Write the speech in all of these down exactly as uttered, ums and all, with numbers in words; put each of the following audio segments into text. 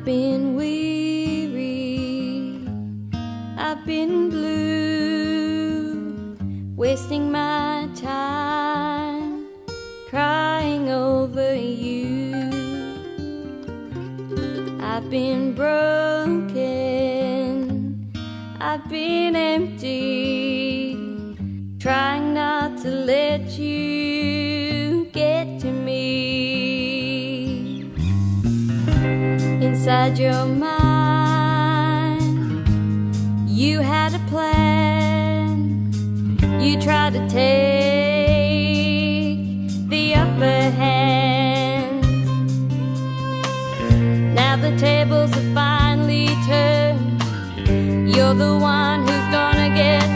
been weary, I've been blue, wasting my time crying over you. I've been broken, I've been empty, trying not to let you get to me. Inside your mind, you had a plan. You tried to take the upper hand. Now the tables have finally turned. You're the one who's gonna get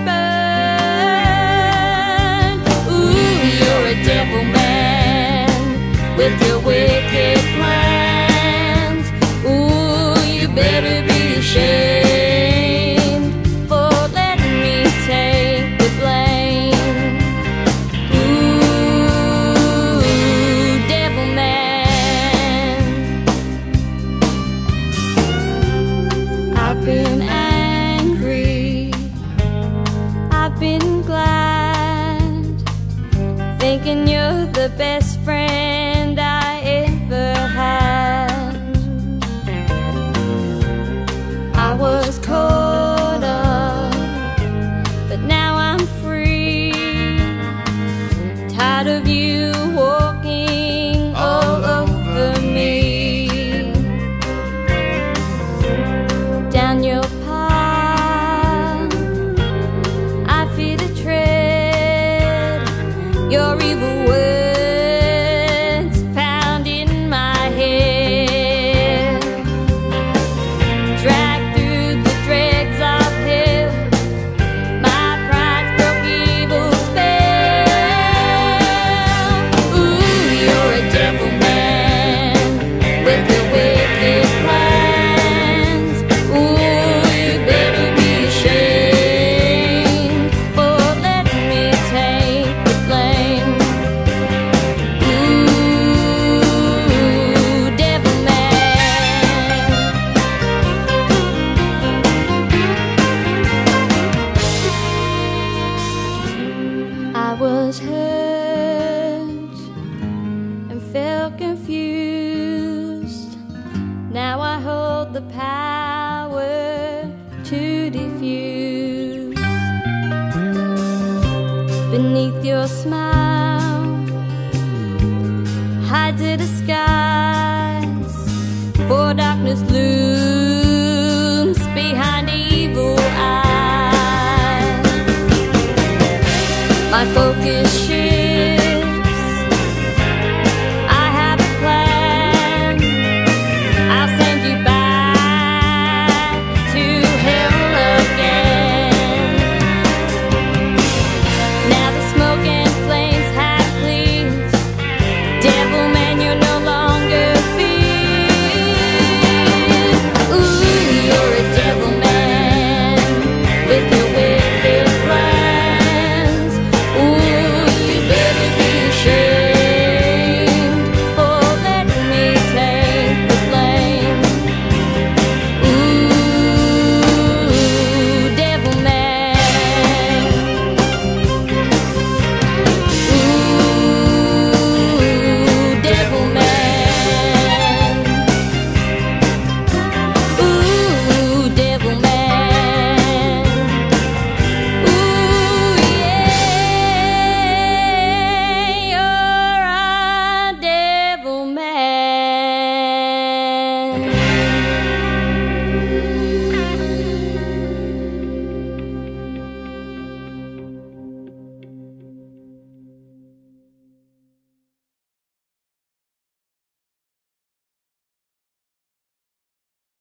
burned. Ooh, you're a devil man with your wicked plans. Ooh, you better be ashamed for letting me take the blame. Ooh, devil man. I've been angry, I've been glad, thinking you're the best friend I ever had. I was caught up, but now I'm free, tired of you walking all over me. Down your path, I fear to tread your evil words found in my head. Drag through the dregs of hell, my pride broke evil spell. Ooh, you're a devil man with your wicked plans. Ooh, you better be ashamed for letting me take the blame. Ooh, devil man. I was hurt and felt confused. Now I hold the power to diffuse. Beneath your smile hides a disguise, for darkness looms behind evil eyes. My